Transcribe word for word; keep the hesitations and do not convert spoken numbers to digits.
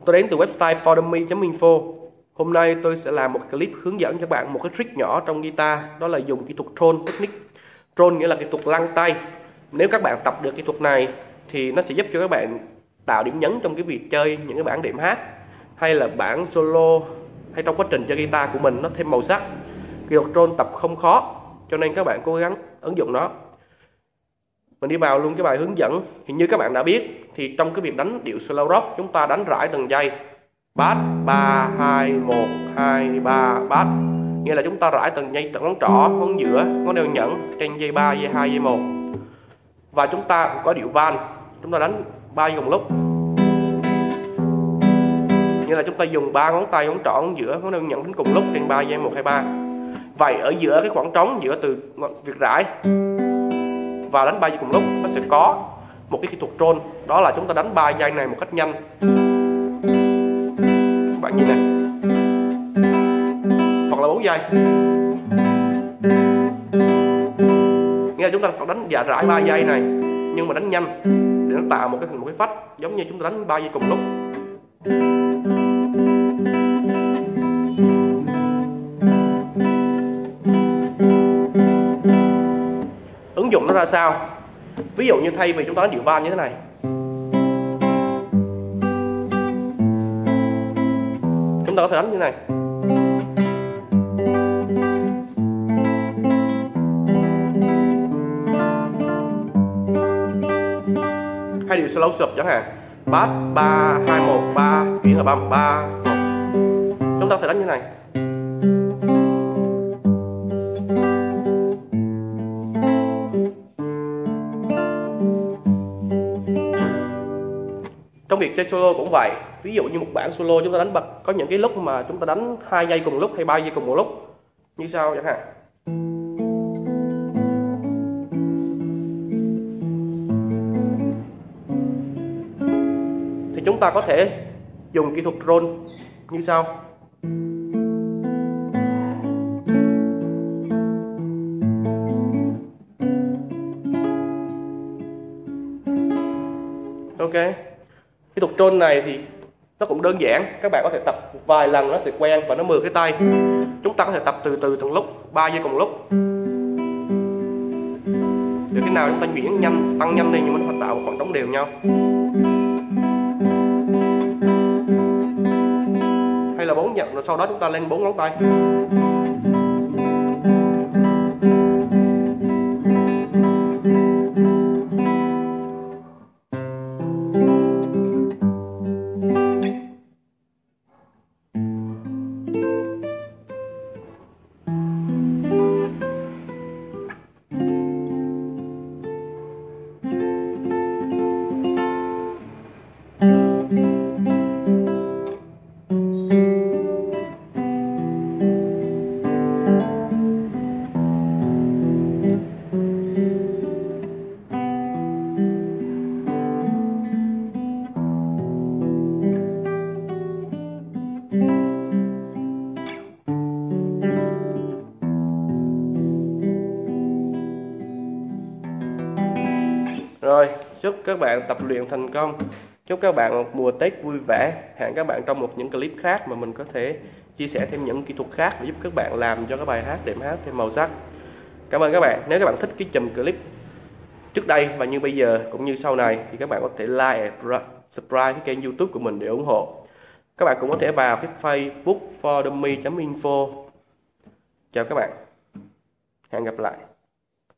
Tôi đến từ website for dummy chấm info. Hôm nay tôi sẽ làm một clip hướng dẫn cho bạn một cái trick nhỏ trong guitar, đó là dùng kỹ thuật roll technique. Roll nghĩa là kỹ thuật lăn tay. Nếu các bạn tập được kỹ thuật này thì nó sẽ giúp cho các bạn tạo điểm nhấn trong cái việc chơi những cái bản đệm hát hay là bản solo, hay trong quá trình chơi guitar của mình nó thêm màu sắc. Kỹ thuật roll tập không khó, cho nên các bạn cố gắng ứng dụng nó. Mình đi vào luôn cái bài hướng dẫn. Thì như các bạn đã biết thì trong cái việc đánh điệu slow rock, chúng ta đánh rải từng giây. Bass ba hai một hai ba bass, nghĩa là chúng ta rải từng giây, từng ngón trỏ, ngón giữa, ngón đeo nhẫn trên dây ba, dây hai, dây một. Và chúng ta cũng có điệu van, chúng ta đánh ba giây cùng lúc, nghĩa là chúng ta dùng ba ngón tay, ngón trỏ, ngón giữa, ngón đeo nhẫn đánh cùng lúc trên ba giây một, hai, ba. Vậy ở giữa cái khoảng trống giữa từ việc rải và đánh ba giây cùng lúc, nó sẽ có một cái kỹ thuật roll, đó là chúng ta đánh ba giây này một cách nhanh. Các bạn nhìn này, hoặc là bốn giây, nghĩa là chúng ta phải đánh dạ rải ba giây này nhưng mà đánh nhanh để nó tạo một cái một cái phách giống như chúng ta đánh ba giây cùng lúc. Ứng dụng nó ra sao? Ví dụ như thay vì chúng ta đánh điệu van như thế này, chúng ta có thể đánh như thế này. Hay điệu slow sụp chẳng hạn, bass ba hai một ba, chuyển hợp âm ba một, chúng ta có thể đánh như thế này. Trong việc chơi solo cũng vậy. Ví dụ như một bản solo chúng ta đánh bật, có những cái lúc mà chúng ta đánh hai giây cùng lúc hay ba giây cùng một lúc như sau chẳng hạn. Thì chúng ta có thể dùng kỹ thuật roll như sau. Ok. Kỹ thuật roll này thì nó cũng đơn giản, các bạn có thể tập một vài lần nó sẽ quen và nó mượt cái tay. Chúng ta có thể tập từ từ từng lúc, ba giây cùng lúc. Để cái nào chúng ta chuyển nhanh, tăng nhanh lên nhưng mà nó phải tạo một khoảng trống đều nhau. Hay là bốn nhạc rồi sau đó chúng ta lên bốn ngón tay. Rồi, chúc các bạn tập luyện thành công. Chúc các bạn một mùa Tết vui vẻ. Hẹn các bạn trong một những clip khác mà mình có thể chia sẻ thêm những kỹ thuật khác để giúp các bạn làm cho cái bài hát đệm hát thêm màu sắc. Cảm ơn các bạn. Nếu các bạn thích cái chùm clip trước đây và như bây giờ cũng như sau này thì các bạn có thể like và subscribe cái kênh YouTube của mình để ủng hộ. Các bạn cũng có thể vào cái Facebook for dummy chấm info. Chào các bạn. Hẹn gặp lại.